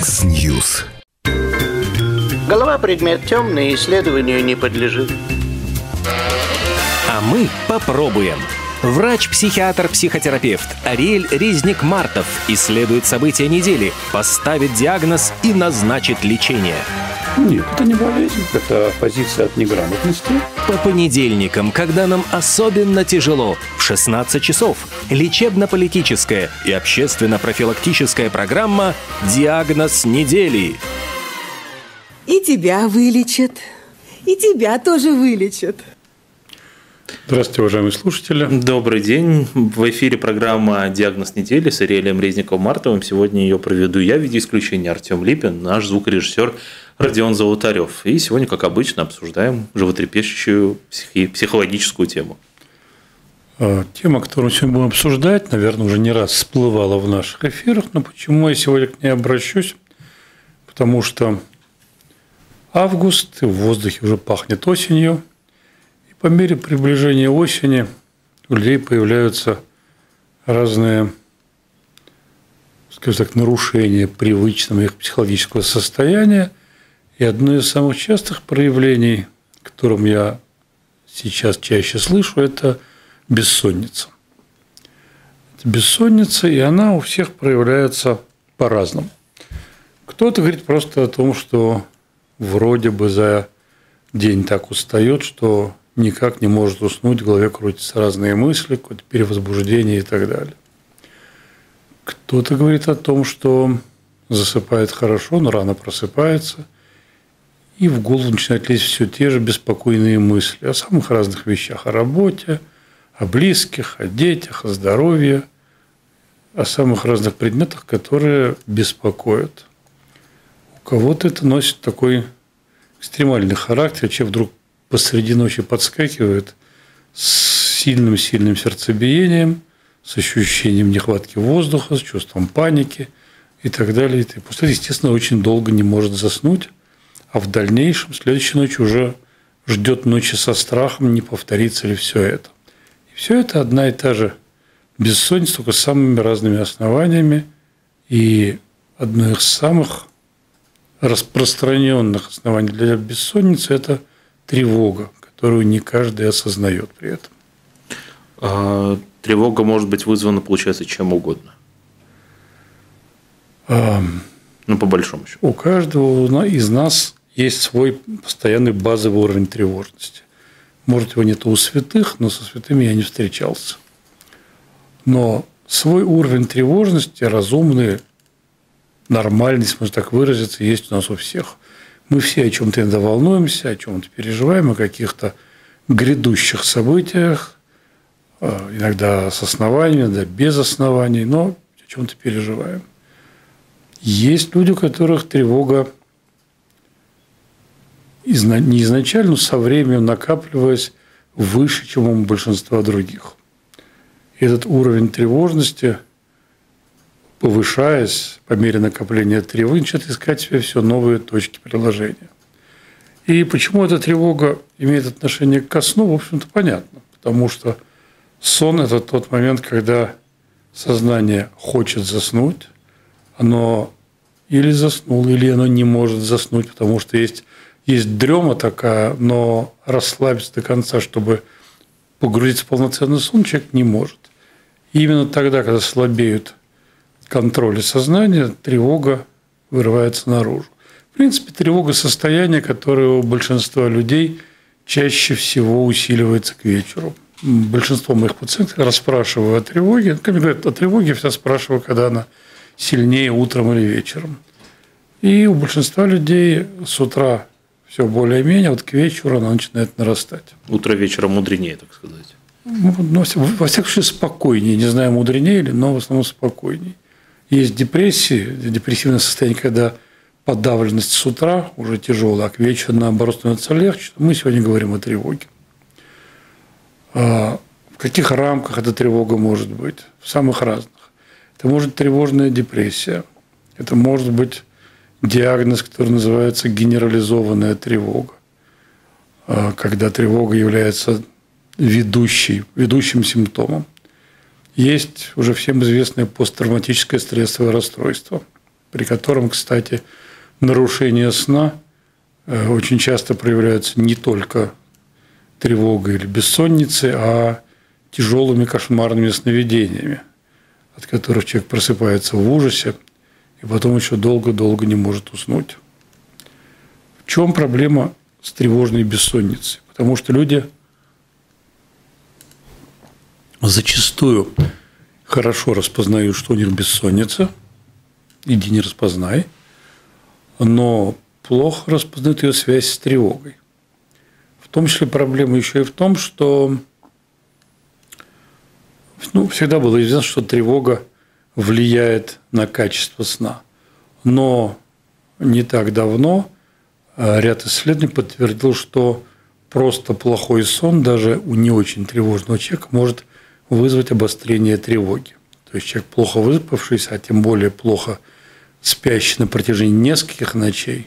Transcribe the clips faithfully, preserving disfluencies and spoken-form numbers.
Яндекс.Ньюс. Голова предмет темный, исследованию не подлежит. А мы попробуем. Врач-психиатр-психотерапевт Ариэль Резник-Мартов исследует события недели, поставит диагноз и назначит лечение. Нет, это не болезнь, это позиция от неграмотности. По понедельникам, когда нам особенно тяжело, в шестнадцать часов лечебно-политическая и общественно-профилактическая программа «Диагноз недели». И тебя вылечат, и тебя тоже вылечат. Здравствуйте, уважаемые слушатели. Добрый день. В эфире программа «Диагноз недели» с Ариэлем Резником-Мартовым. Сегодня ее проведу я, в виде исключения Артем Липин, наш звукорежиссер Родион Золотарев. И сегодня, как обычно, обсуждаем животрепещущую психи- психологическую тему. Тема, которую мы сегодня будем обсуждать, наверное, уже не раз всплывала в наших эфирах, но почему я сегодня к ней обращусь? Потому что август, и в воздухе уже пахнет осенью. По мере приближения осени у людей появляются разные, скажем так, нарушения привычного их психологического состояния. И одно из самых частых проявлений, которым я сейчас чаще слышу, это бессонница. Это бессонница, и она у всех проявляется по-разному. Кто-то говорит просто о том, что вроде бы за день так устает, что никак не может уснуть, в голове крутятся разные мысли, какое-то перевозбуждение и так далее. Кто-то говорит о том, что засыпает хорошо, но рано просыпается, и в голову начинают лезть все те же беспокойные мысли о самых разных вещах, о работе, о близких, о детях, о здоровье, о самых разных предметах, которые беспокоят. У кого-то это носит такой экстремальный характер, человек вдруг посреди ночи подскакивает с сильным-сильным сердцебиением, с ощущением нехватки воздуха, с чувством паники и так далее. И после этого, естественно, очень долго не может заснуть, а в дальнейшем, следующей ночью уже ждет ночи со страхом, не повторится ли все это. И все это одна и та же бессонница, только с самыми разными основаниями. И одно из самых распространенных оснований для бессонницы – это тревога, которую не каждый осознает при этом. А, тревога может быть вызвана, получается, чем угодно. А, ну, по большому счету. У каждого из нас есть свой постоянный базовый уровень тревожности. Может, его нет у святых, но со святыми я не встречался. Но свой уровень тревожности, разумный, нормальный, если можно так выразиться, есть у нас у всех. Мы все о чем-то иногда волнуемся, о чем-то переживаем, о каких-то грядущих событиях, иногда с основанием, иногда без оснований, но о чем-то переживаем. Есть люди, у которых тревога не изначально, но со временем накапливаясь выше, чем у большинства других. И этот уровень тревожности, повышаясь по мере накопления тревоги, начинает искать в себе все новые точки приложения. И почему эта тревога имеет отношение ко сну, в общем-то, понятно. Потому что сон – это тот момент, когда сознание хочет заснуть, оно или заснуло, или оно не может заснуть, потому что есть, есть дрема такая, но расслабиться до конца, чтобы погрузиться в полноценный сон, человек не может. И именно тогда, когда слабеют контроля сознания, тревога вырывается наружу. В принципе, тревога – состояние, которое у большинства людей чаще всего усиливается к вечеру. Большинство моих пациентов расспрашиваю о тревоге. Как говорят, о тревоге я всегда спрашиваю, когда она сильнее утром или вечером. И у большинства людей с утра все более-менее, вот к вечеру она начинает нарастать. Утро вечера мудренее, так сказать. Ну, во всяком случае, спокойнее. Не знаю, мудренее ли, но в основном спокойнее. Есть депрессии, депрессивное состояние, когда подавленность с утра уже тяжелая, а к вечеру, наоборот, становится легче. Мы сегодня говорим о тревоге. В каких рамках эта тревога может быть? В самых разных. Это может быть тревожная депрессия. Это может быть диагноз, который называется генерализованная тревога. Когда тревога является ведущей, ведущим симптомом. Есть уже всем известное посттравматическое стрессовое расстройство. при котором, кстати, нарушения сна очень часто проявляются не только тревогой или бессонницей, а тяжелыми кошмарными сновидениями, от которых человек просыпается в ужасе и потом еще долго-долго не может уснуть. В чем проблема с тревожной бессонницей? Потому что люди зачастую хорошо распознают, что у них бессонница, иди не распознай, но плохо распознают ее связь с тревогой. В том числе проблема еще и в том, что ну, всегда было известно, что тревога влияет на качество сна. Но не так давно ряд исследований подтвердил, что просто плохой сон даже у не очень тревожного человека может вызвать обострение тревоги. То есть человек плохо выспавшийся, а тем более плохо спящий на протяжении нескольких ночей,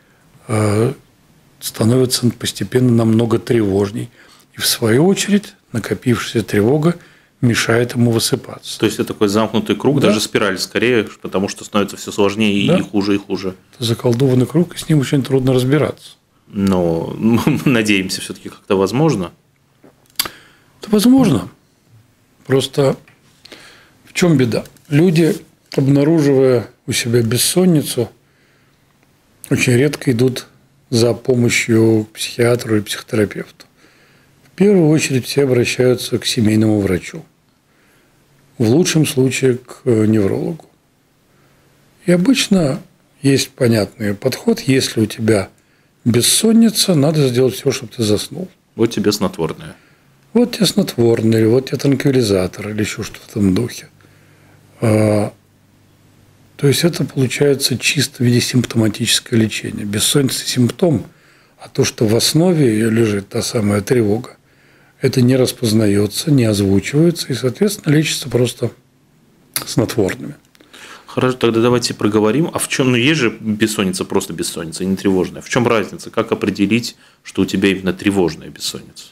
становится постепенно намного тревожней. И в свою очередь накопившаяся тревога мешает ему высыпаться. То есть это такой замкнутый круг, да? Даже спираль скорее, потому что становится все сложнее да? и хуже, и хуже. Это заколдованный круг, и с ним очень трудно разбираться. Но мы надеемся, все-таки как-то возможно. Это возможно. Просто в чем беда? Люди, обнаруживая у себя бессонницу, очень редко идут за помощью к психиатру или психотерапевту. В первую очередь все обращаются к семейному врачу. В лучшем случае к неврологу. И обычно есть понятный подход. Если у тебя бессонница, надо сделать все, чтобы ты заснул. Вот тебе снотворное. Вот тебе снотворное, или вот тебе транквилизатор, или еще что-то в этом духе. То есть это получается чисто в виде симптоматическое лечение. Бессонница – симптом, а то, что в основе ее лежит та самая тревога, это не распознается, не озвучивается и, соответственно, лечится просто снотворными. Хорошо, тогда давайте проговорим. А в чем, ну есть же бессонница, просто бессонница, не тревожная. В чем разница? Как определить, что у тебя именно тревожная бессонница?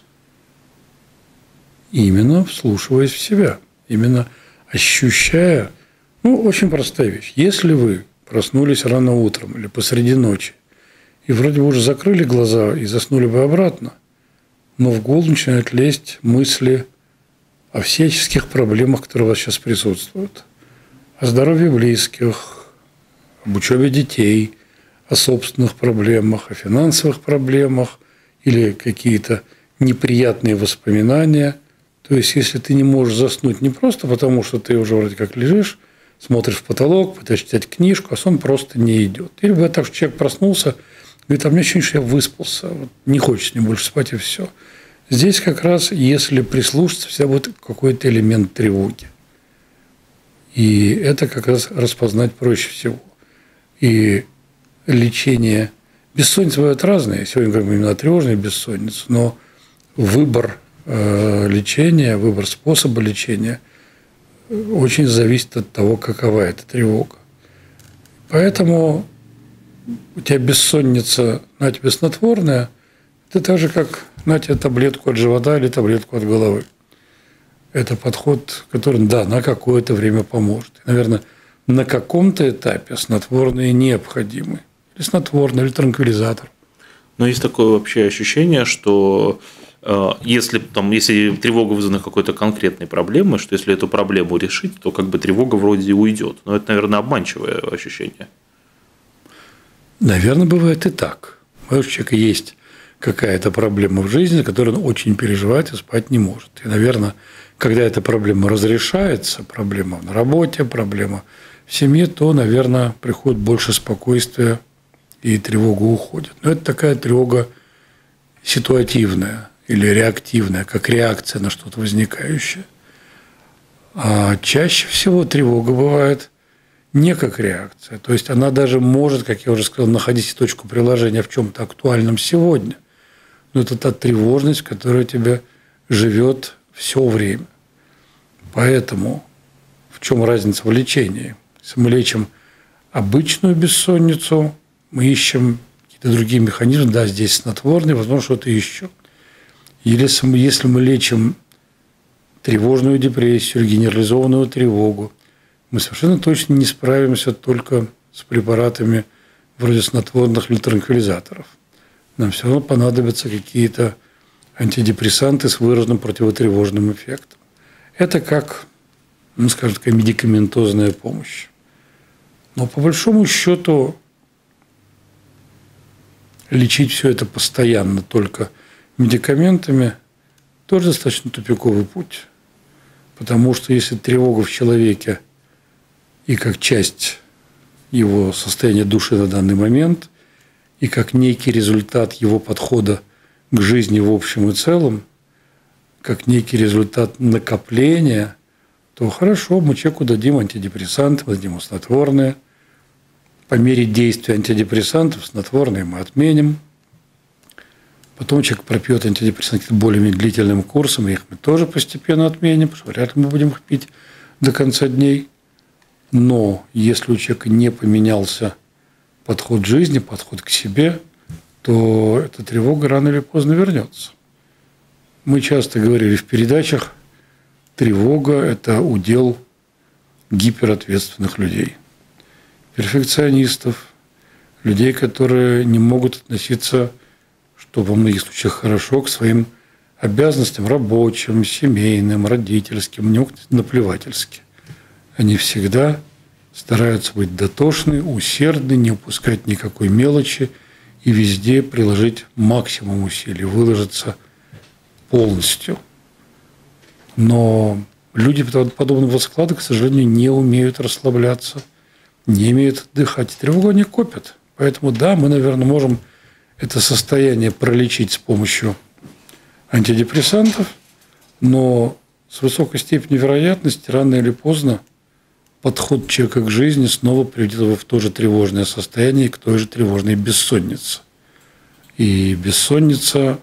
Именно вслушиваясь в себя, именно ощущая. Ну, очень простая вещь. Если вы проснулись рано утром или посреди ночи, и вроде бы уже закрыли глаза и заснули бы обратно, но в голову начинают лезть мысли о всяческих проблемах, которые у вас сейчас присутствуют. О здоровье близких, об учебе детей, о собственных проблемах, о финансовых проблемах или какие-то неприятные воспоминания. То есть, если ты не можешь заснуть не просто потому, что ты уже вроде как лежишь, смотришь в потолок, пытаешься читать книжку, а сон просто не идет. Или бывает так, что человек проснулся, говорит, а мне ощущение, что я выспался, вот не хочется мне больше спать, и все. Здесь как раз, если прислушаться, всегда будет какой-то элемент тревоги. И это как раз распознать проще всего. И лечение бессонницы бывают разные. Сегодня как бы именно тревожная бессонница, но выбор лечения, выбор способа лечения очень зависит от того, какова эта тревога. Поэтому у тебя бессонница, на тебе снотворная, это так же, как на тебе таблетку от живота или таблетку от головы. Это подход, который, да, на какое-то время поможет. И, наверное, на каком-то этапе снотворные необходимы. Или снотворный, или транквилизатор. Но есть такое вообще ощущение, что если, там, если тревога вызвана какой-то конкретной проблемой, что если эту проблему решить, то как бы тревога вроде уйдет. Но это, наверное, обманчивое ощущение. Наверное, бывает и так. Может, у человека есть какая-то проблема в жизни, за которую он очень переживает и спать не может. И, наверное, когда эта проблема разрешается, проблема на работе, проблема в семье, то, наверное, приходит больше спокойствия и тревога уходит. Но это такая тревога ситуативная или реактивная, как реакция на что-то возникающее. А чаще всего тревога бывает не как реакция. То есть она даже может, как я уже сказал, находить точку приложения в чем-то актуальном сегодня. Но это та тревожность, которая у тебя живет все время. Поэтому в чем разница в лечении? Если мы лечим обычную бессонницу, мы ищем какие-то другие механизмы. Да, здесь снотворный, возможно, что-то еще. Или если мы, если мы лечим тревожную депрессию, генерализованную тревогу, мы совершенно точно не справимся только с препаратами вроде снотворных или транквилизаторов. Нам все равно понадобятся какие-то антидепрессанты с выраженным противотревожным эффектом. Это как, ну, скажем, такая медикаментозная помощь. Но по большому счету лечить все это постоянно только медикаментами тоже достаточно тупиковый путь. Потому что если тревога в человеке и как часть его состояния души на данный момент, и как некий результат его подхода к жизни в общем и целом, как некий результат накопления, то хорошо, мы человеку дадим антидепрессанты, мы дадим ему снотворные. По мере действия антидепрессантов снотворные мы отменим. Потом человек пропьет антидепрессанты более длительным курсом, и их мы тоже постепенно отменим, потому что вряд ли мы будем их пить до конца дней. Но если у человека не поменялся подход к жизни, подход к себе, то эта тревога рано или поздно вернется. Мы часто говорили в передачах, тревога – это удел гиперответственных людей, перфекционистов, людей, которые не могут относиться, что во многих случаях хорошо, к своим обязанностям рабочим, семейным, родительским, не могут наплевательски. Они всегда стараются быть дотошны, усердны, не упускать никакой мелочи и везде приложить максимум усилий, выложиться полностью. Но люди подобного склада, к сожалению, не умеют расслабляться, не умеют отдыхать. Тревогу они копят. Поэтому, да, мы, наверное, можем это состояние пролечить с помощью антидепрессантов, но с высокой степенью вероятности рано или поздно подход человека к жизни снова приведет его в то же тревожное состояние, к той же тревожной бессоннице. И бессонница,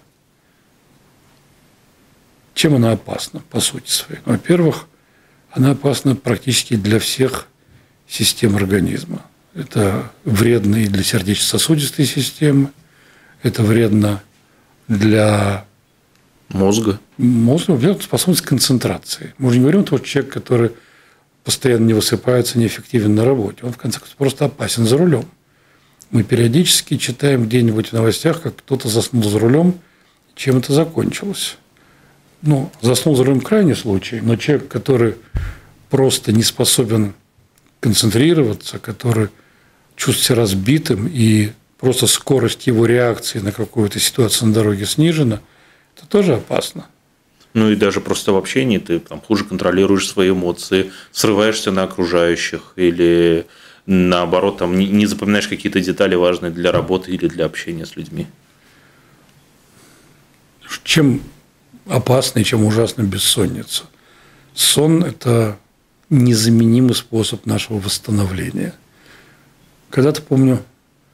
чем она опасна, по сути своей? Во-первых, она опасна практически для всех систем организма. Это вредно и для сердечно-сосудистой системы, это вредно для мозга. Мозга, вредно способность к концентрации. Мы уже не говорим о том, что человек, который постоянно не высыпается, неэффективен на работе. Он, в конце концов, просто опасен за рулем. Мы периодически читаем где-нибудь в новостях, как кто-то заснул за рулем, чем это закончилось. Ну, заснул за рулем крайний случай, но человек, который просто не способен концентрироваться, который чувствует себя разбитым, и просто скорость его реакции на какую-то ситуацию на дороге снижена, это тоже опасно. Ну и даже просто в общении ты там хуже контролируешь свои эмоции, срываешься на окружающих или наоборот там не, не запоминаешь какие-то детали важные для работы или для общения с людьми. Чем опасна и чем ужасна бессонница? Сон – это незаменимый способ нашего восстановления. Когда-то, помню,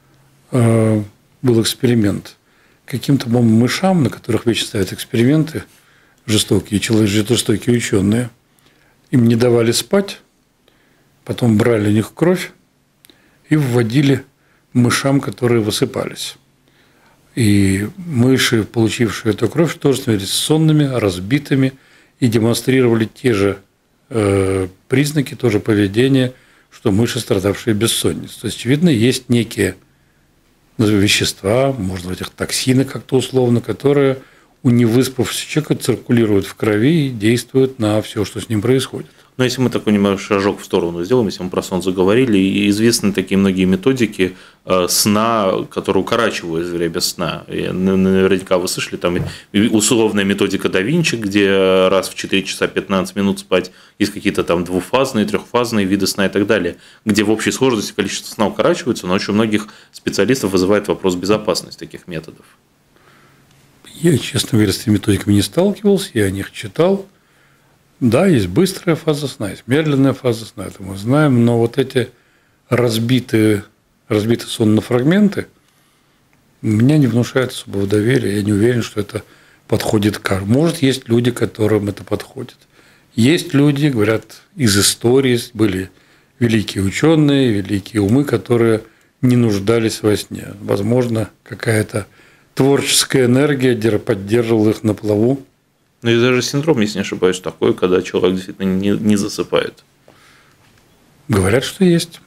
был эксперимент. Каким-то, по-моему, мышам, на которых вечно ставят эксперименты, жестокие, жестокие ученые, им не давали спать, потом брали у них кровь и вводили мышам, которые высыпались. И мыши, получившие эту кровь, тоже становились сонными, разбитыми и демонстрировали те же э, признаки, тоже поведение, что мыши, страдавшие бессонницей. То есть, очевидно, есть некие вещества, может быть, их токсины как-то условно, которые у невыспавшегося человека циркулируют в крови и действуют на все, что с ним происходит. Но если мы такой немного шажок в сторону сделаем, если мы про сон заговорили, и известны такие многие методики сна, которые укорачивают время сна. И наверняка вы слышали, там условная методика да Винчи, где раз в четыре часа пятнадцать минут спать, есть какие-то там двухфазные, трехфазные виды сна и так далее, где в общей сложности количество сна укорачивается, но очень у многих специалистов вызывает вопрос безопасности таких методов. Я, честно говоря, с этими методиками не сталкивался, я о них читал. Да, есть быстрая фаза сна, есть медленная фаза сна, это мы знаем, но вот эти разбитые, разбитые сон на фрагменты меня не внушает особого доверия, я не уверен, что это подходит каждому. Может, есть люди, которым это подходит. Есть люди, говорят, из истории были великие ученые, великие умы, которые не нуждались во сне. Возможно, какая-то творческая энергия поддерживала их на плаву. Ну и даже синдром, если не ошибаюсь, такой, когда человек действительно не, не засыпает. Говорят, что есть.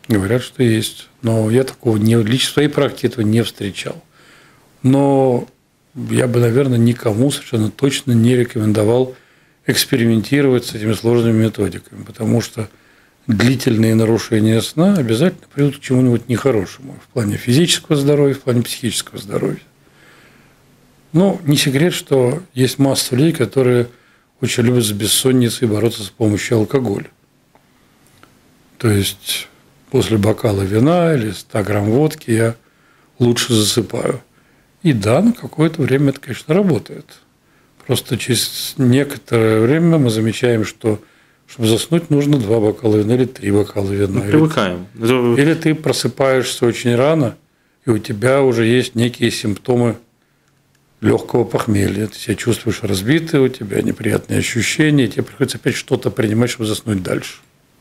Говорят, что есть. Но я такого не, лично в своей практике этого не встречал. Но я бы, наверное, никому совершенно точно не рекомендовал экспериментировать с этими сложными методиками, потому что длительные нарушения сна обязательно приведут к чему-нибудь нехорошему в плане физического здоровья, в плане психического здоровья. Но не секрет, что есть масса людей, которые очень любят с бессонницей бороться с помощью алкоголя. То есть после бокала вина или ста грамм водки я лучше засыпаю. И да, на какое-то время это, конечно, работает. Просто через некоторое время мы замечаем, что чтобы заснуть, нужно два бокала вина или три бокала вина. Мы привыкаем. Или, или ты просыпаешься очень рано, и у тебя уже есть некие симптомы легкого похмелья. Ты себя чувствуешь разбитым, у тебя неприятные ощущения, и тебе приходится опять что-то принимать, чтобы заснуть дальше.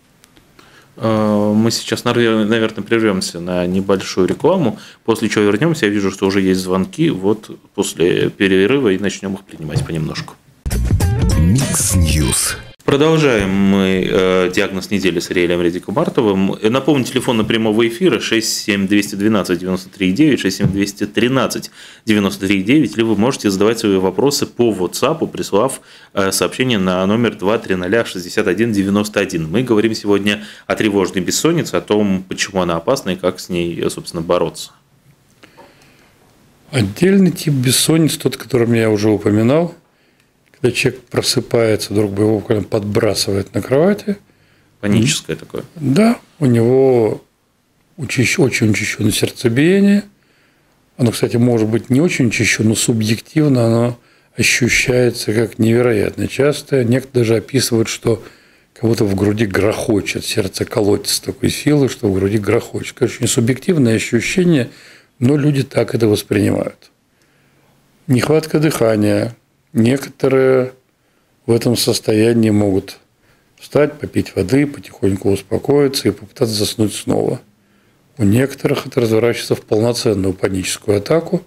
Мы сейчас, наверное, прервемся на небольшую рекламу, после чего вернемся. Я вижу, что уже есть звонки. Вот после перерыва и начнем их принимать понемножку. Микс Ньюс. Продолжаем мы э, диагноз недели с Ариэлем Резником Мартовым. Напомню, телефон прямого эфира шесть семь два один два девять три девять, шесть семь два один три девять три девять, или вы можете задавать свои вопросы по WhatsApp, прислав э, сообщение на номер два три ноль шесть один девять один. Мы говорим сегодня о тревожной бессоннице, о том, почему она опасна и как с ней, собственно, бороться. Отдельный тип бессонницы, тот, о котором я уже упоминал, когда человек просыпается, вдруг его буквально подбрасывает на кровати. Паническое такое. Да, у него учащ... очень учащенное сердцебиение. Оно, кстати, может быть не очень учащенное, но субъективно оно ощущается как невероятно частое. Некоторые даже описывают, что кого-то в груди грохочет, сердце колотится с такой силой, что в груди грохочет. Конечно, не субъективное ощущение, но люди так это воспринимают. Нехватка дыхания. Некоторые в этом состоянии могут встать, попить воды, потихоньку успокоиться и попытаться заснуть снова. У некоторых это разворачивается в полноценную паническую атаку,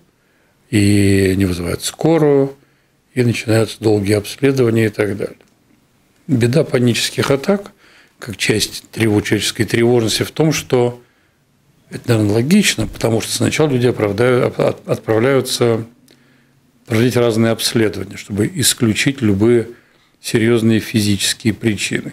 и не вызывает скорую, и начинаются долгие обследования и так далее. Беда панических атак, как часть человеческой тревожности, в том, что это, наверное, логично, потому что сначала люди отправляются проводить разные обследования, чтобы исключить любые серьезные физические причины.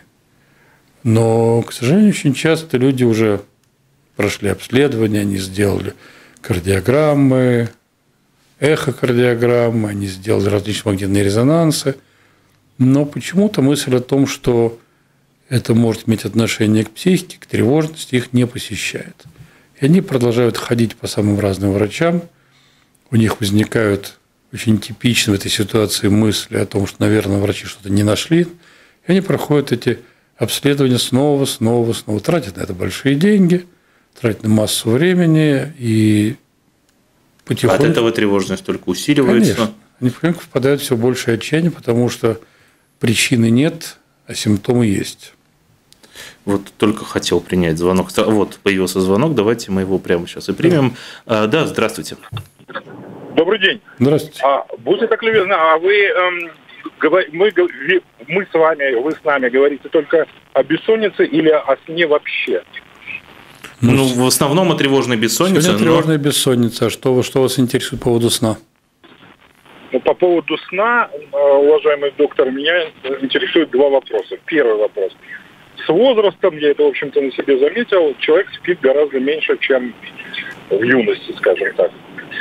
Но, к сожалению, очень часто люди уже прошли обследования, они сделали кардиограммы, эхокардиограммы, они сделали различные магнитные резонансы, но почему-то мысль о том, что это может иметь отношение к психике, к тревожности, их не посещает. И они продолжают ходить по самым разным врачам, у них возникают очень типичны в этой ситуации мысли о том, что, наверное, врачи что-то не нашли, и они проходят эти обследования снова, снова, снова, тратят на это большие деньги, тратят на массу времени, и потихоньку... От этого тревожность только усиливается. Конечно. Они потихоньку впадают в все большее отчаяние, потому что причины нет, а симптомы есть. Вот только хотел принять звонок. Вот появился звонок, давайте мы его прямо сейчас и примем. Да, да, здравствуйте. Добрый день. Здравствуйте. А, будьте так любезны, а вы, эм, говор, мы, мы с вами, вы с нами говорите только о бессоннице или о сне вообще? Ну, ну в основном о тревожной бессоннице. Сегодня но... тревожная бессонница. А что, что вас интересует по поводу сна? Ну, по поводу сна, уважаемый доктор, меня интересует два вопроса. Первый вопрос. С возрастом, я это, в общем-то, на себе заметил, человек спит гораздо меньше, чем в юности, скажем так.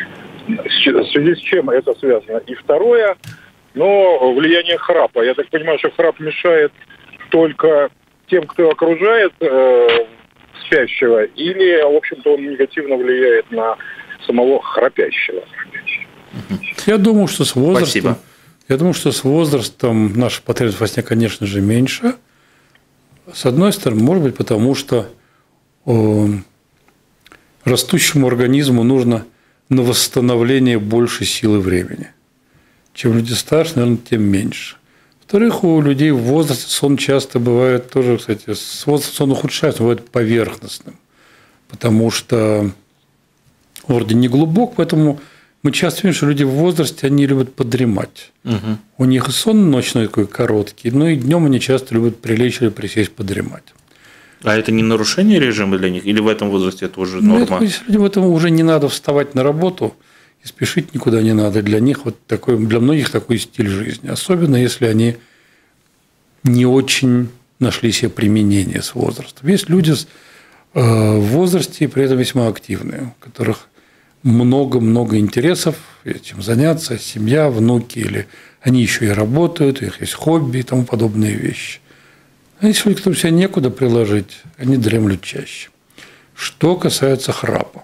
В связи с чем это связано? И второе, ну, влияние храпа. Я так понимаю, что храп мешает только тем, кто окружает э, спящего, или, в общем-то, он негативно влияет на самого храпящего? Я думаю, что с возрастом, Спасибо. я думаю, что с возрастом наша потребность во сне, конечно же, меньше. С одной стороны, может быть, потому что э, растущему организму нужно на восстановление больше силы времени. Чем люди старше, наверное, тем меньше. Во-вторых, у людей в возрасте сон часто бывает тоже, кстати, с возрастом сон ухудшается, бывает поверхностным, потому что вроде не глубок, поэтому мы часто видим, что люди в возрасте, они любят подремать. Угу. У них и сон ночной такой короткий, но и днем они часто любят прилечь или присесть подремать. А это не нарушение режима для них? Или в этом возрасте это уже норма? Ну, это, людям этому уже не надо вставать на работу и спешить никуда не надо. Для них вот такой, для многих такой стиль жизни. Особенно если они не очень нашли себе применение с возрастом. Есть люди в возрасте и при этом весьма активные, у которых много-много интересов, чем заняться, семья, внуки, или они еще и работают, у них есть хобби и тому подобные вещи. А есть люди, которым себя некуда приложить, они дремлют чаще. Что касается храпа.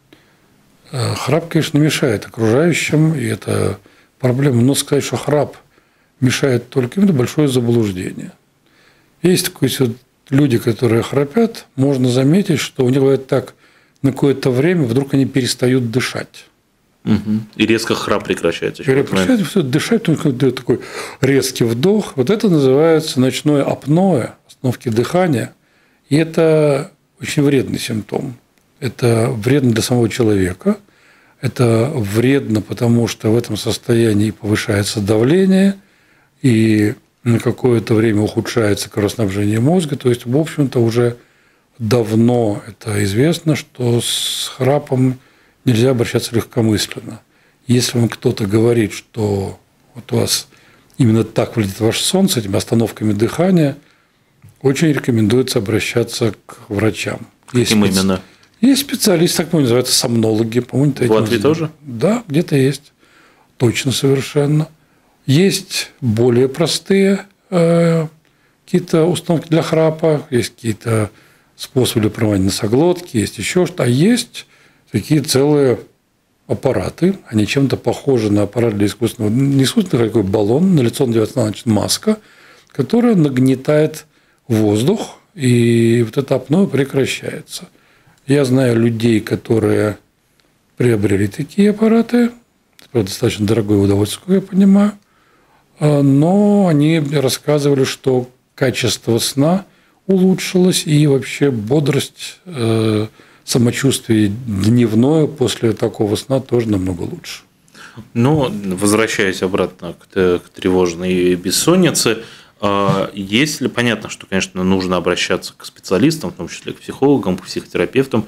Храп, конечно, мешает окружающим, и это проблема. Но сказать, что храп мешает только им, это большое заблуждение. Есть такие вот люди, которые храпят, можно заметить, что у них бывает так, на какое-то время вдруг они перестают дышать. Угу. И резко храп прекращается. Прекращается, все, дышать, только такой резкий вдох. Вот это называется ночное апноэ, остановки дыхания. И это очень вредный симптом. Это вредно для самого человека. Это вредно, потому что в этом состоянии повышается давление, и на какое-то время ухудшается кровоснабжение мозга. То есть, в общем-то, уже давно это известно, что с храпом нельзя обращаться легкомысленно. Если вам кто-то говорит, что вот у вас именно так выглядит ваш сон с этими остановками дыхания, очень рекомендуется обращаться к врачам. Есть Каким специ... именно? Есть специалисты, так по-моему, называются сомнологи. По-моему, в Латвии тоже? Да, где-то есть. Точно совершенно. Есть более простые э, какие-то установки для храпа, есть какие-то способы для промывания носоглотки, есть еще что-то. А есть такие целые аппараты, они чем-то похожи на аппарат для искусственного, не искусственный, а такой баллон, на лицо надевается значит, маска, которая нагнетает воздух, и вот это апноэ прекращается. Я знаю людей, которые приобрели такие аппараты, это достаточно дорогое удовольствие, как я понимаю, но они рассказывали, что качество сна улучшилось, и вообще бодрость, самочувствие дневное после такого сна тоже намного лучше. Но, возвращаясь обратно к тревожной бессоннице, если понятно, что, конечно, нужно обращаться к специалистам, в том числе к психологам, к психотерапевтам,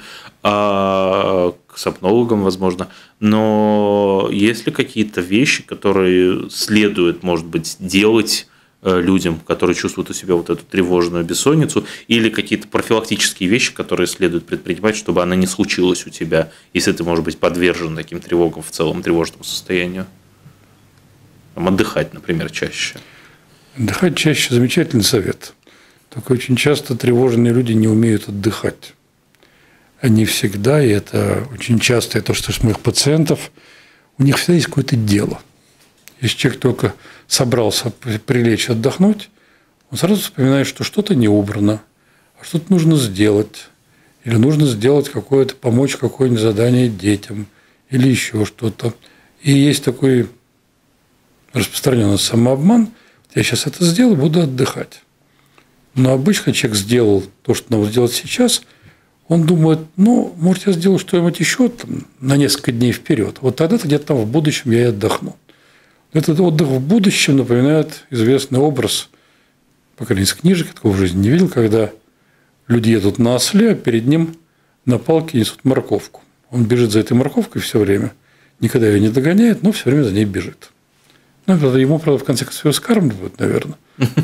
к сомнологам, возможно, но есть ли какие-то вещи, которые следует, может быть, делать людям, которые чувствуют у себя вот эту тревожную бессонницу, или какие-то профилактические вещи, которые следует предпринимать, чтобы она не случилась у тебя, если ты, может быть, подвержен таким тревогам в целом, тревожному состоянию? Там, отдыхать, например, чаще. Отдыхать чаще – замечательный совет. Только очень часто тревожные люди не умеют отдыхать. Они всегда, и это очень часто, это что с моих пациентов, у них всегда есть какое-то дело. Если человек только собрался прилечь отдохнуть, он сразу вспоминает, что что-то не убрано, а что-то нужно сделать, или нужно сделать какое-то, помочь какое-нибудь задание детям, или еще что-то. И есть такой распространенный самообман – я сейчас это сделаю, буду отдыхать. Но обычно человек сделал то, что надо сделать сейчас, он думает, ну, может, я сделаю что-нибудь еще там, на несколько дней вперед. Вот тогда-то где-то там в будущем я и отдохну. Этот отдых в будущем напоминает известный образ, по крайней мере, из книжек, я такого в жизни не видел, когда люди едут на осле, а перед ним на палке несут морковку. Он бежит за этой морковкой все время, никогда ее не догоняет, но все время за ней бежит. Ну, ему, правда, в конце концов, скармливают, наверное.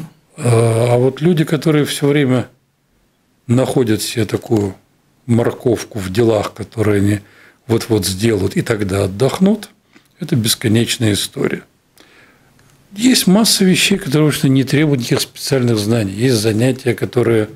А вот люди, которые все время находят себе такую морковку в делах, которые они вот-вот сделают, и тогда отдохнут, это бесконечная история. Есть масса вещей, которые конечно, не требуют никаких специальных знаний. Есть занятия, которые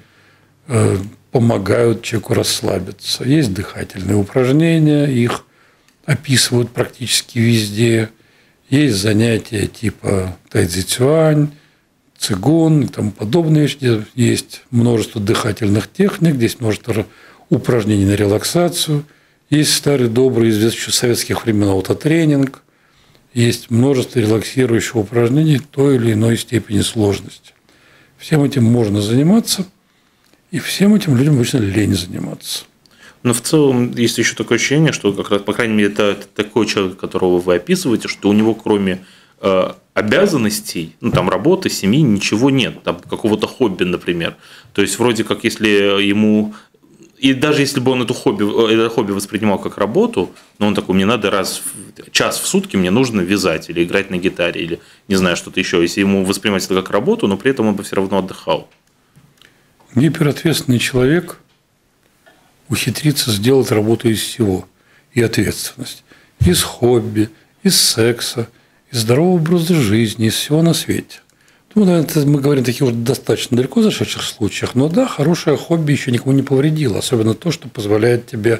помогают человеку расслабиться. Есть дыхательные упражнения, их описывают практически везде. Есть занятия типа тайцзи-цюань, цигун и тому подобные вещи. Есть множество дыхательных техник, здесь множество упражнений на релаксацию. Есть старый добрый, известный еще с советских времен аутотренинг. Есть множество релаксирующих упражнений той или иной степени сложности. Всем этим можно заниматься, и всем этим людям обычно лень заниматься. Но в целом есть еще такое ощущение, что, как раз, по крайней мере, это, это такой человек, которого вы описываете, что у него кроме э, обязанностей, ну, там, работы, семьи, ничего нет, там, какого-то хобби, например. То есть, вроде как, если ему... И даже если бы он эту хобби, это хобби воспринимал как работу, но он такой, мне надо раз в час в сутки, мне нужно вязать или играть на гитаре, или не знаю, что-то еще. Если ему воспринимать это как работу, но при этом он бы все равно отдыхал. Гиперответственный человек ухитрится сделать работу из всего. И ответственность. Из хобби, из секса, из здорового образа жизни, из всего на свете. Ну, наверное, мы говорим о таких вот достаточно далеко зашедших случаях, но да, хорошее хобби еще никому не повредило, особенно то, что позволяет тебе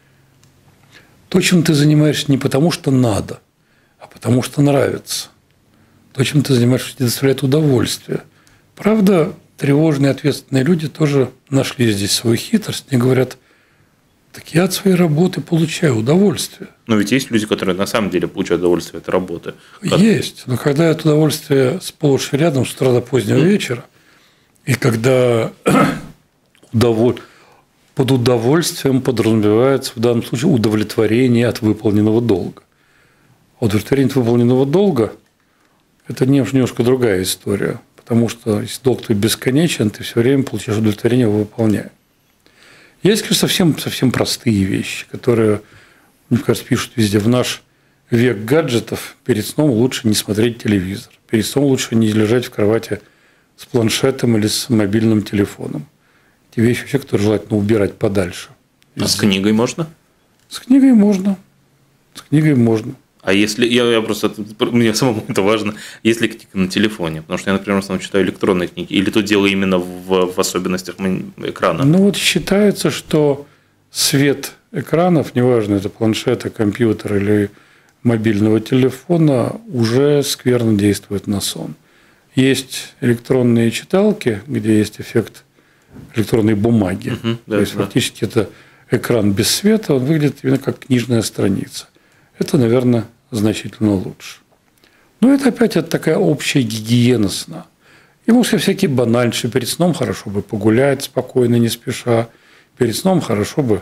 то, чем ты занимаешься не потому, что надо, а потому, что нравится. То, чем ты занимаешься, тебе доставляет удовольствие. Правда, тревожные, ответственные люди тоже нашли здесь свою хитрость и говорят, так я от своей работы получаю удовольствие. Но ведь есть люди, которые на самом деле получают удовольствие от работы. Есть. Но когда это удовольствие сплошь и рядом с утра до позднего вечера, и когда удоволь... под удовольствием подразумевается в данном случае удовлетворение от выполненного долга. Удовлетворение от выполненного долга – это немножко другая история, потому что если долг твой бесконечен, ты все время получаешь удовлетворение, его выполняя. Есть, конечно, совсем, совсем простые вещи, которые, мне кажется, пишут везде. В наш век гаджетов перед сном лучше не смотреть телевизор. Перед сном лучше не лежать в кровати с планшетом или с мобильным телефоном. Эти вещи вообще, которые желательно убирать подальше. А с книгой можно? С книгой можно. С книгой можно. А если, я, я просто, мне самому это важно, если книга на телефоне, потому что я, например, в основном читаю электронные книги, или то дело именно в, в особенностях экрана? Ну вот считается, что свет экранов, неважно, это планшета, компьютер или мобильного телефона, уже скверно действует на сон. Есть электронные читалки, где есть эффект электронной бумаги. Угу, да, то есть, да. Фактически это экран без света, он выглядит именно как книжная страница. Это, наверное, значительно лучше. Но это опять это такая общая гигиена сна. И, может, всякие банальшие. Перед сном хорошо бы погулять спокойно, не спеша. Перед сном хорошо бы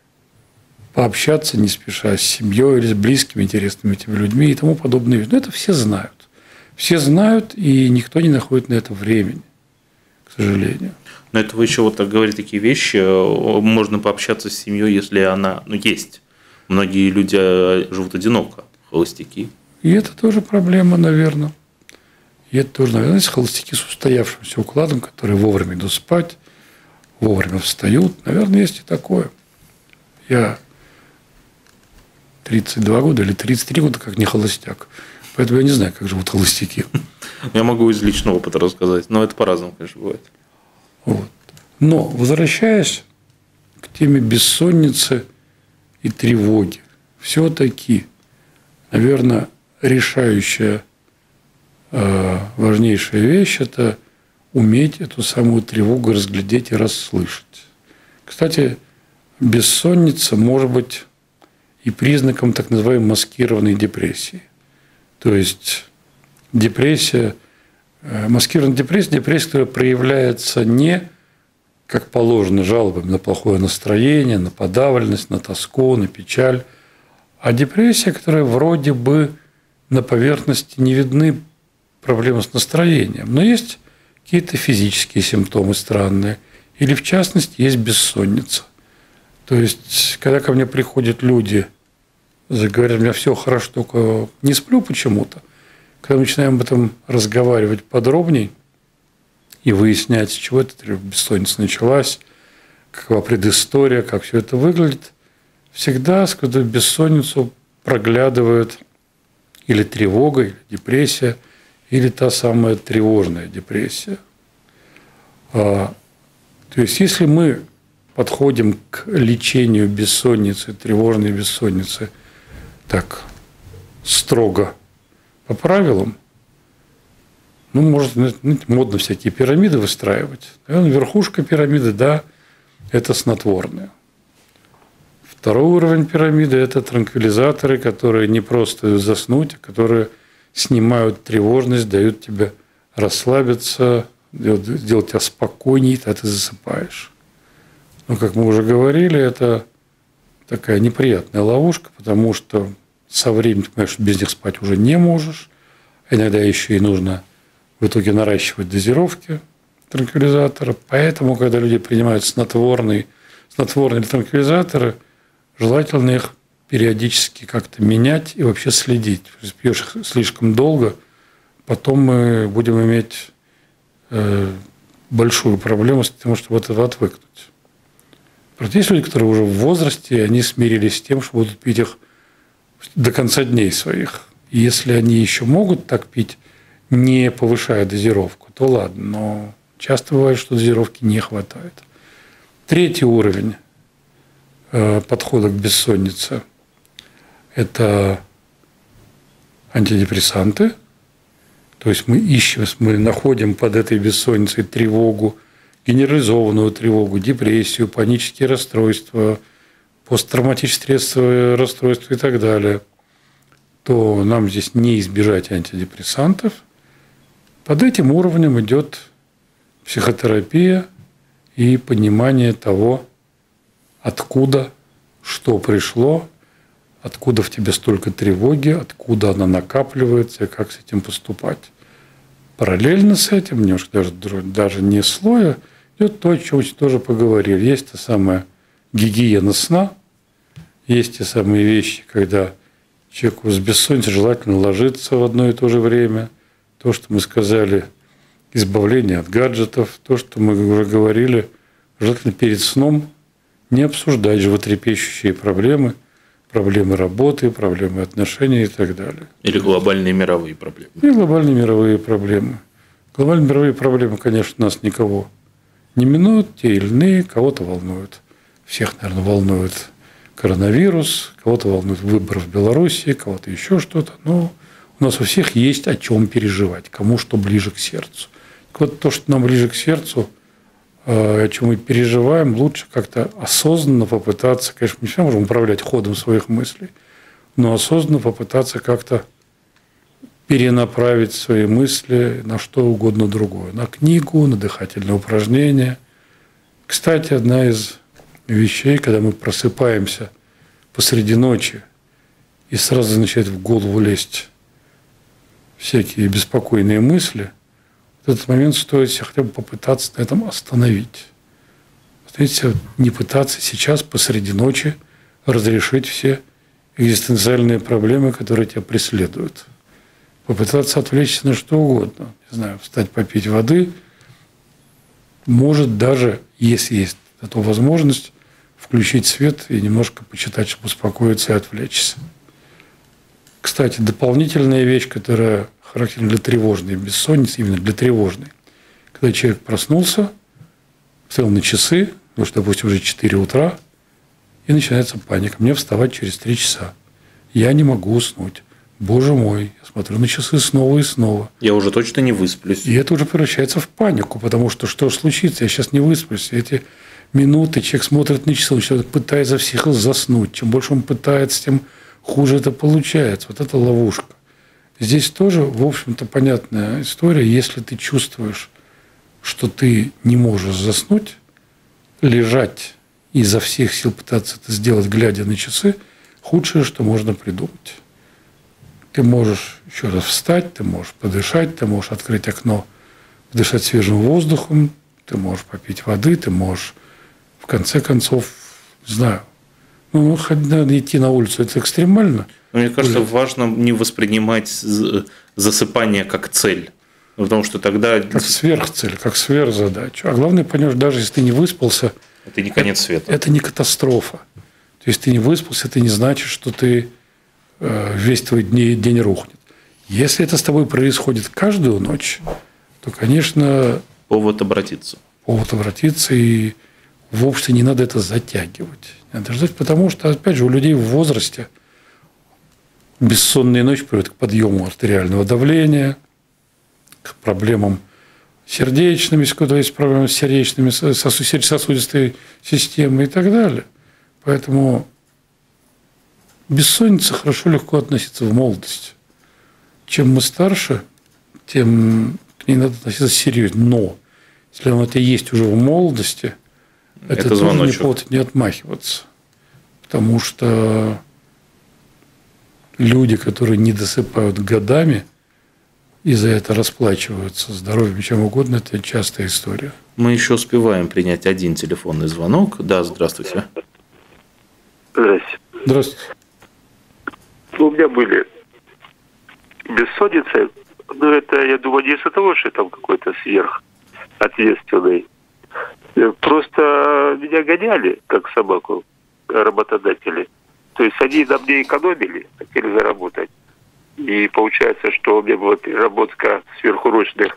пообщаться не спеша с семьей или с близкими, интересными тебе людьми и тому подобные вещи. Но это все знают. Все знают, и никто не находит на это времени, к сожалению. Но это вы еще вот так говорите такие вещи. Можно пообщаться с семьей, если она, ну, есть. Многие люди живут одиноко, холостяки. И это тоже проблема, наверное. И это тоже, наверное, есть холостяки с устоявшимся укладом, которые вовремя идут спать, вовремя встают. Наверное, есть и такое. Я тридцать два года или тридцать три года как не холостяк. Поэтому я не знаю, как живут холостяки. Я могу из личного опыта рассказать, но это по-разному, конечно, бывает. Вот. Но, возвращаясь к теме бессонницы и тревоги, все-таки, наверное, решающая, важнейшая вещь – это уметь эту самую тревогу разглядеть и расслышать. Кстати, бессонница может быть и признаком так называемой маскированной депрессии. То есть депрессия, маскированная депрессия, депрессия, которая проявляется не как положено жалобами на плохое настроение, на подавленность, на тоску, на печаль, а депрессия, которая вроде бы на поверхности не видны проблемы с настроением, но есть какие-то физические симптомы странные, или в частности есть бессонница. То есть, когда ко мне приходят люди, говорят, у меня все хорошо, только не сплю почему-то, когда мы начинаем об этом разговаривать подробней и выяснять, с чего эта бессонница началась, какова предыстория, как все это выглядит, всегда сквозь бессонницу проглядывает или тревога, или депрессия, или та самая тревожная депрессия. То есть, если мы подходим к лечению бессонницы, тревожной бессонницы, так строго по правилам, ну, может, модно всякие пирамиды выстраивать. Наверное, верхушка пирамиды, да, это снотворное. Второй уровень пирамиды – это транквилизаторы, которые не просто заснуть, а которые снимают тревожность, дают тебе расслабиться, сделать тебя спокойнее, тогда ты засыпаешь. Но, как мы уже говорили, это такая неприятная ловушка, потому что со временем ты понимаешь, что без них спать уже не можешь, Иногда еще и нужно в итоге наращивать дозировки транквилизатора. Поэтому, когда люди принимают снотворные, снотворные транквилизаторы, желательно их периодически как-то менять и вообще следить. Если пьешь их слишком долго, потом мы будем иметь э, большую проблему с тем, чтобы от этого отвыкнуть. Правда, есть люди, которые уже в возрасте, они смирились с тем, что будут пить их до конца дней своих. И если они еще могут так пить, не повышая дозировку, то ладно. Но часто бывает, что дозировки не хватает. Третий уровень э, подхода к бессоннице – это антидепрессанты. То есть мы ищем, мы находим под этой бессонницей тревогу, генерализованную тревогу, депрессию, панические расстройства, посттравматические стрессовые расстройства и так далее, то нам здесь не избежать антидепрессантов. Под этим уровнем идет психотерапия и понимание того, откуда, что пришло, откуда в тебе столько тревоги, откуда она накапливается и как с этим поступать. Параллельно с этим, немножко даже, даже не слоя, идет то, о чем мы тоже поговорили. Есть та самая гигиена сна, есть те самые вещи, когда человеку с бессонницей желательно ложиться в одно и то же время. То, что мы сказали, избавление от гаджетов, то, что мы уже говорили, желательно перед сном не обсуждать животрепещущие проблемы, проблемы работы, проблемы отношений и так далее. Или глобальные мировые проблемы. И глобальные мировые проблемы. Глобальные мировые проблемы, конечно, нас никого не минуют, те или иные, кого-то волнуют. Всех, наверное, волнует коронавирус, кого-то волнует выборы в Беларуси, кого-то еще что-то. Но у нас у всех есть о чем переживать, кому что ближе к сердцу. Так вот, то, что нам ближе к сердцу, о чем мы переживаем, лучше как-то осознанно попытаться, конечно, мы не всегда можем управлять ходом своих мыслей, но осознанно попытаться как-то перенаправить свои мысли на что угодно другое. На книгу, на дыхательные упражнения. Кстати, одна из вещей, когда мы просыпаемся посреди ночи и сразу начинает в голову лезть всякие беспокойные мысли, в этот момент стоит себя хотя бы попытаться на этом остановить. Знаете, не пытаться сейчас посреди ночи разрешить все экзистенциальные проблемы, которые тебя преследуют. Попытаться отвлечься на что угодно. Не знаю, встать попить воды. Может даже, если есть эта возможность, включить свет и немножко почитать, чтобы успокоиться и отвлечься. Кстати, дополнительная вещь, которая характерна для тревожной бессонницы, именно для тревожной. Когда человек проснулся, встал на часы, потому что, допустим, уже четыре утра, и начинается паника. Мне вставать через три часа. Я не могу уснуть. Боже мой, я смотрю на часы снова и снова. Я уже точно не высплюсь. И это уже превращается в панику, потому что что же случится? Я сейчас не высплюсь. Эти минуты человек смотрит на часы, он человек пытается всех заснуть. Чем больше он пытается, тем хуже это получается. Вот это ловушка. Здесь тоже, в общем-то, понятная история. Если ты чувствуешь, что ты не можешь заснуть, лежать и изо всех сил пытаться это сделать, глядя на часы, худшее, что можно придумать. Ты можешь еще раз встать, ты можешь подышать, ты можешь открыть окно, подышать свежим воздухом, ты можешь попить воды, ты можешь, в конце концов, не знаю, ну, надо идти на улицу, это экстремально. Но мне кажется, Или... важно не воспринимать засыпание как цель, потому что тогда... Как сверхцель, как сверхзадачу. А главное, понимаешь, даже если ты не выспался... Это не конец света. Это не катастрофа. То есть, ты не выспался, это не значит, что ты... весь твой день, день рухнет. Если это с тобой происходит каждую ночь, то, конечно... Повод обратиться. Повод обратиться, и вовсе не надо это затягивать. Надо ждать, потому что, опять же, у людей в возрасте бессонная ночь приводит к подъему артериального давления, к проблемам сердечным, если кто-то есть проблемы с сердечными, сосудистой системой и так далее. Поэтому... Бессонница хорошо, легко относится в молодости. Чем мы старше, тем к ней надо относиться серьезно. Но если она у тебя есть уже в молодости, это, это тоже не повод не отмахиваться. Потому что люди, которые не досыпают годами, и за это расплачиваются здоровьем, чем угодно, это частая история. Мы еще успеваем принять один телефонный звонок. Да, здравствуйте. Здравствуйте. Здравствуйте. У меня были бессонницы, но это, я думаю, не из-за того, что я там какой-то сверхответственный. Просто меня гоняли, как собаку, работодатели. То есть они на мне экономили, хотели заработать. И получается, что у меня была переработка сверхурочных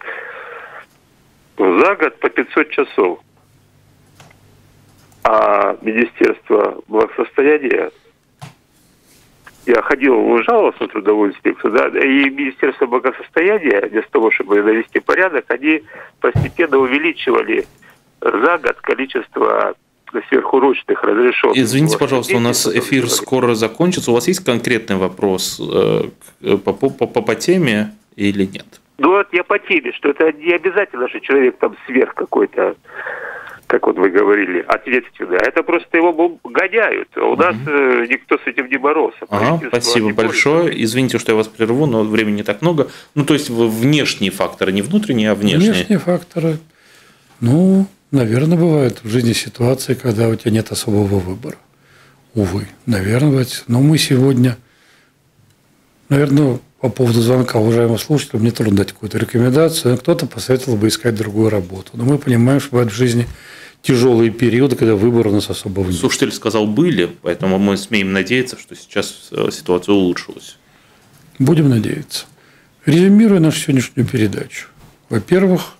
за год по пятьсот часов. А Министерство благосостояния, я ходил, жаловался на трудовую инспекцию, да, и Министерство благосостояния, вместо того, чтобы навести порядок, они постепенно увеличивали за год количество сверхурочных разрешенных. Извините, пожалуйста, у нас эфир скоро закончится. У вас есть конкретный вопрос по, по, по, по теме или нет? Ну, вот я по теме, что это не обязательно, что человек там сверх какой-то, как вот вы говорили, ответственный. А это просто его гоняют. А у нас угу. никто с этим не боролся. Ага, спасибо большое. Борется. Извините, что я вас прерву, но времени не так много. Ну, то есть внешние факторы, не внутренние, а внешние. Внешние факторы. Ну, наверное, бывают в жизни ситуации, когда у тебя нет особого выбора. Увы, наверное, бывает. Но мы сегодня, наверное, по поводу звонка уважаемого слушателя, мне трудно дать какую-то рекомендацию. Кто-то посоветовал бы искать другую работу. Но мы понимаем, что бывают в жизни тяжелые периоды, когда выбора у нас особого нет. Слушатель сказал «были», поэтому мы смеем надеяться, что сейчас ситуация улучшилась. Будем надеяться. Резюмируя нашу сегодняшнюю передачу. Во-первых,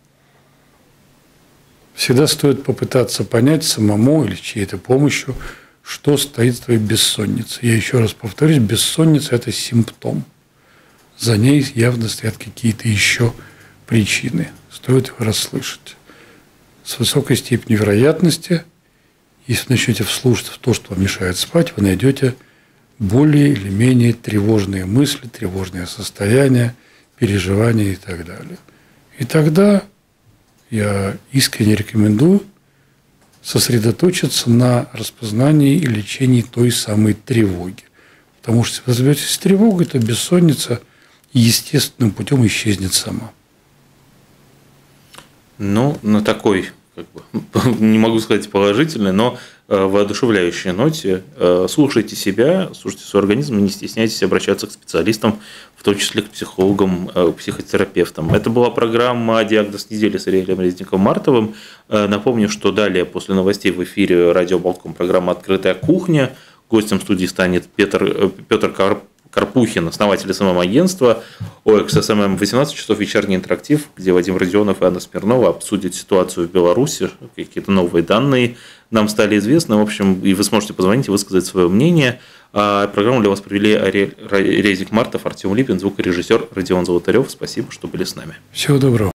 всегда стоит попытаться понять самому или чьей-то помощью, что стоит за твоей бессонницей. Я еще раз повторюсь, бессонница – это симптом. За ней явно стоят какие-то еще причины. Стоит их расслышать. С высокой степенью вероятности, если вы начнете вслушаться в то, что вам мешает спать, вы найдете более или менее тревожные мысли, тревожные состояния, переживания и так далее. И тогда я искренне рекомендую сосредоточиться на распознании и лечении той самой тревоги. Потому что если вы разберетесь с тревогой, то бессонница естественным путем исчезнет сама. Ну, на такой, как бы, не могу сказать положительной, но воодушевляющей ноте слушайте себя, слушайте свой организм и не стесняйтесь обращаться к специалистам, в том числе к психологам, психотерапевтам. Это была программа «Диагноз недели» с Ариэлем Резником-Мартовым. Напомню, что далее, после новостей в эфире радио Болтком, программа «Открытая кухня». Гостем студии станет Петр, Петр Карп. Карпухин, основатель эс эм эм-агентства о экс эс эм эм. восемнадцать часов вечерний интерактив, где Вадим Родионов и Анна Смирнова обсудят ситуацию в Беларуси, какие-то новые данные нам стали известны. В общем, и вы сможете позвонить и высказать свое мнение. А программу для вас провели Ариэль Резник-Мартов, Артем Липин, звукорежиссер Родион Золотарев. Спасибо, что были с нами. Всего доброго.